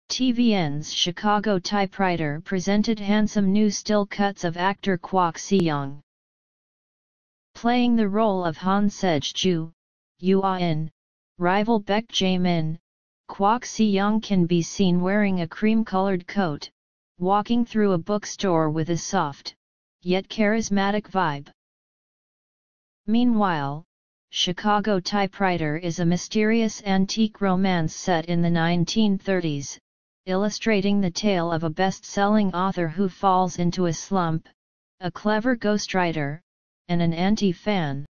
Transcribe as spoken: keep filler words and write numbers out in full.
T V N's Chicago Typewriter presented handsome new still cuts of actor Kwak Si Yang. Playing the role of Han Se Joo, Yoo Ah In, rival Baek Jae Min, Kwak Si Yang can be seen wearing a cream-colored coat, walking through a bookstore with a soft, yet charismatic vibe. Meanwhile, Chicago Typewriter is a mysterious antique romance set in the nineteen thirties, illustrating the tale of a best-selling author who falls into a slump, a clever ghostwriter, and an anti-fan.